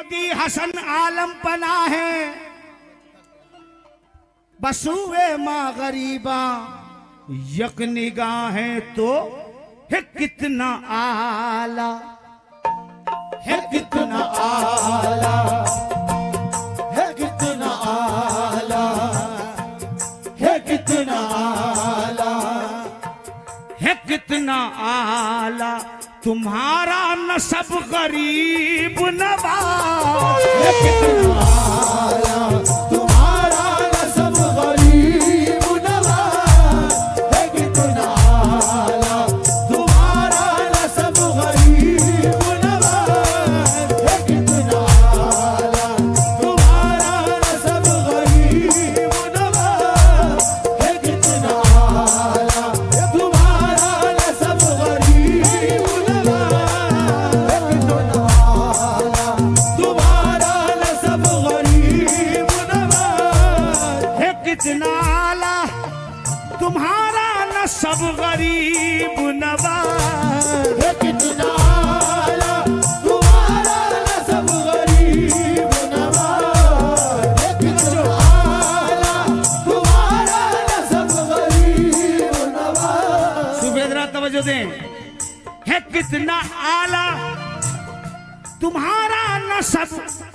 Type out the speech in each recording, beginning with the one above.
मोदी हसन आलम पना है, बसुए माँ गरीबा यक निगाहें तो है कितना आला, है कितना आला, है कितना आला, है कितना आला, है कितना आला तुम्हारा नसब गरीब नवाज, है कितना आला तुम्हारा नसब गरीब नवाज, है कितना आला तुम्हारा नसब गरीब नवाज, है कितना आला तुम्हारा नसब गरीब नवाज, है कितना आला तुम्हारा नसब गरीब नवाज, है कितना आला तुम्हारा नसब गरीब नवाज, है कितना आला तुम्हारा नसब गरीब नवाज, है कितना आला तुम्हारा नसब गरीब नवाज, है कितना आला तुम्हारा नसब गरीब नवाज। सुबेदरा तवज्जो दें, है कितना आला तुम्हारा नसब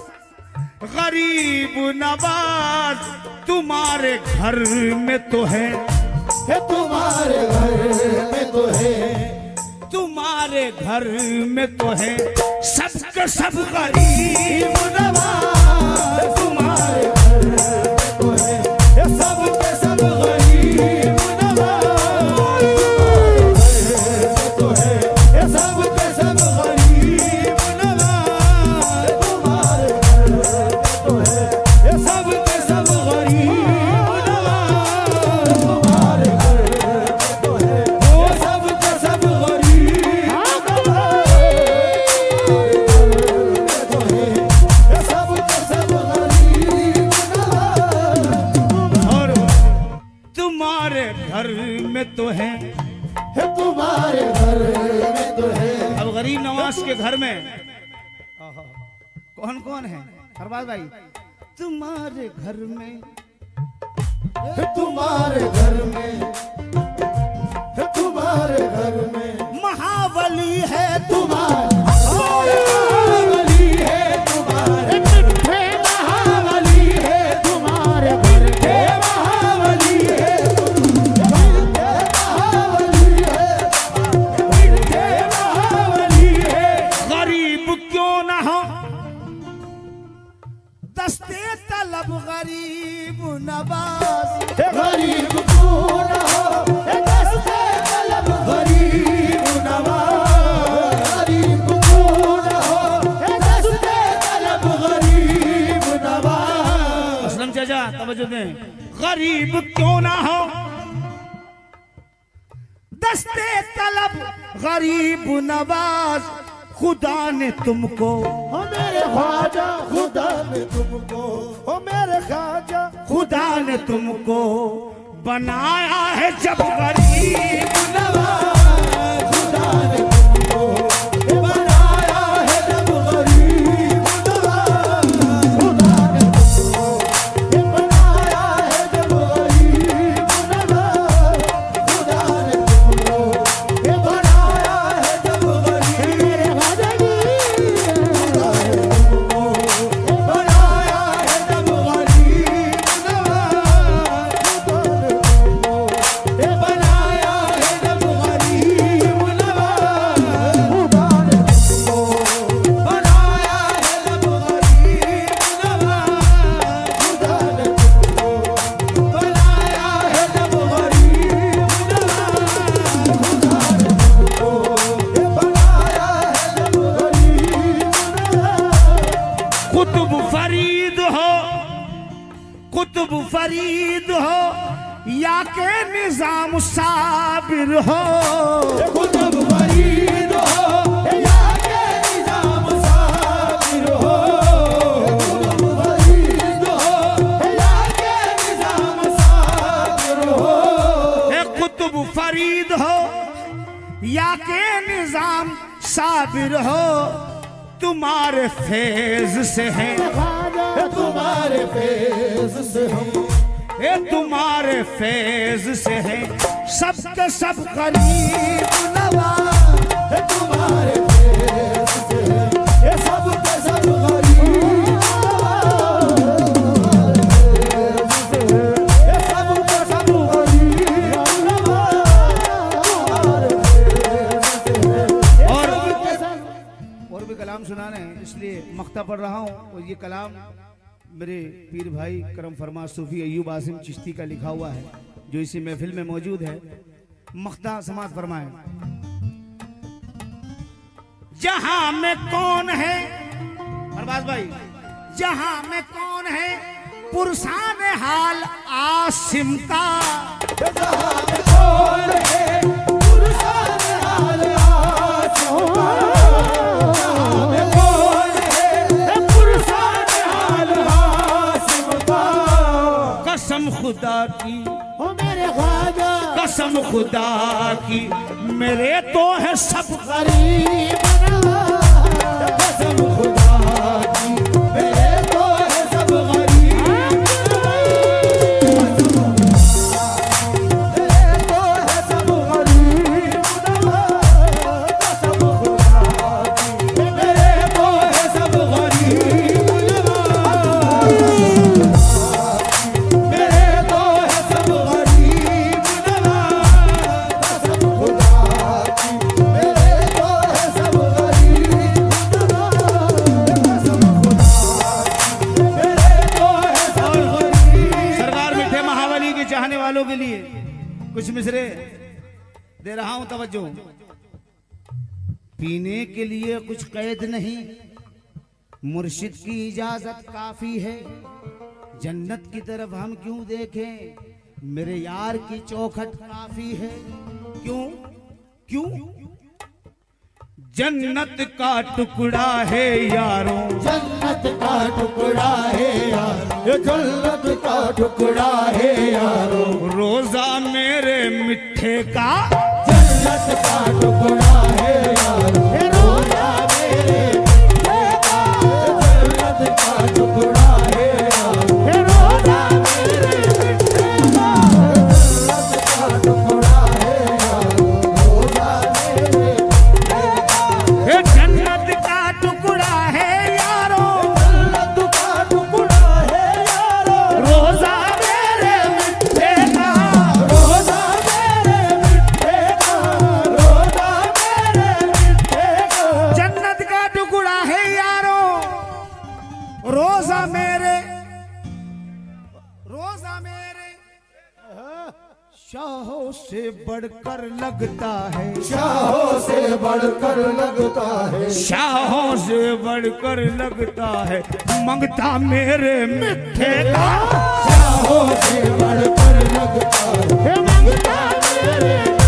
गरीब नवाज, तुम्हारे घर में तो है, तुम्हारे घर में तो है, तुम्हारे घर में तो है सबके सब गरीब नवाज, तुम्हारे घर में तो है सबके सब गरीब नवाज, तुम्हारे घर में तो है सबके सब गरीब नवाज, तुम्हारे घर में तो है सबके सब गरीब नवाज, तुम्हारे घर में तो है सबके सब गरीब नवाज, सबके सब गरीब नवाज। और तुम्हारे घर में तो है, तुम्हारे घर में तो है, अब गरीब नवाज के घर में कौन कौन है फरबाज भाई? तुम्हारे घर में, तुम्हारे घर में, तुम्हारे घर में महाबली है तुम्हारे महाबली है, तुम्हारे मिठे महाबली है, तुम्हारे घर के महाबली है, मिठे महाबली है, मिठे महाबली है। गरीब क्यों ना हो दस्ते तलब गरीब नवाज, गरीब क्यों न हो दस्ते तलब गरीब नवाज, गरीब क्यों न हो दस्ते तलब गरीब नवाज। असलम चाचा तवज्जो दें, गरीब क्यों ना हो दस्ते तलब गरीब नवाज, खुदा ने तुमको, हो मेरे ख्वाजा खुदा ने तुमको, हो मेरे ख्वाजा खुदा ने तुमको बनाया है जब गरीब नवाज, खुदा ने तुमको बनाया है जब गरीब नवाज, खुदा ने तुमको बनाया है जब गरीब नवाज, खुदा ने तुमको बनाया है जब गरीब नवाज, खुदा ने तुमको बनाया है जब गरीब नवाज, खुदा ने तुमको बनाया है जब गरीब नवाज, खुदा ने तुमको बनाया है जब गरीब नवाज, खुदा ने तुमको बनाया है जब गरीब नवाज, खुदा ने तुमको बनाया है जब गरीब नवाज। कुतुब फरीद हो, कुतुब फरीद हो या के निजाम साबिर हो, कुतुब फरीद हो या के निजाम साबिर हो, कुतुब फरीद हो या के निजाम साबिर हो, कुतुब फरीद हो या के निजाम साबिर हो, तुम्हारे फैज से है, तुम्हारे फैज से हम, ये तुम्हारे फैज से है सबके सब गरीब नवाज। तुम्हारे फैज से है ये सब के सब गरीब नवाज। ये सब के सब गरीब नवाज। और भी कलाम सुनाने हैं, इसलिए मख्ता पढ़ रहा हूँ। और ये कलाम मेरे पीर भाई करम फरमा सूफी अय्यूब आसिम चिश्ती का लिखा हुआ है, जो इसी महफिल में मौजूद है। मख्ता समाज फरमाए। जहां में कौन है अरबाज भाई, जहां में कौन है पुरसान हाल आसिम का, जहां में कौन है पुरसान हाल आसिम का, जहां में कौन है पुरसान हाल आसिम का। कसम खुदा की ओ मेरे ख्वाजा, कसम खुदा की मेरे तो है सब गरीब नवाज। कसम खुदा की मेरे तो है सब गरीब नवाज। मेरे तो है सब गरीब नवाज। कसम खुदा की मेरे तो है सब गरीब नवाज। मेरे तो है सब गरीब नवाज। कसम खुदा की मेरे तो है सब गरीब नवाज। कसम खुदा की मेरे तो है सब गरीब। सरकार मीठे महावली के चाहने वालों के लिए कुछ मिसरे दे रहा हूं, तवज्जो। पीने के लिए कुछ कैद नहीं, मुर्शिद की इजाजत काफी है। जन्नत की तरफ हम क्यों देखें, मेरे यार की चौखट काफी है। क्यों क्यों जन्नत का टुकड़ा है यारों, जन्नत का टुकड़ा है यार, ये जन्नत का टुकड़ा है यारो। रोजा मेरे मिठे का, जन्नत का टुकड़ा है यार, ये रोजा मेरे मिठे का। जन्नत का टुकड़ा है यार, ये रोजा मेरे मिठे का। जन्नत का टुकड़ा है यार, रोजा मेरे मिठे का। ये जन्नत का टुकड़ा है यारों, जन्नत का टुकड़ा है यारो। रोजा मेरे मिठे का। रोजा मेरे मिठे का, रोजा मेरे मिठे का। जन्नत का टुकड़ा है यारों, रोजा मेरे, रोजा मेरे शाहों से बढ़कर लगता है, शाहों से बढ़कर लगता है, शाहों से बढ़कर लगता है मंगता मेरे मिठे का। शाहों से बढ़कर लगता है, मंगता मेरे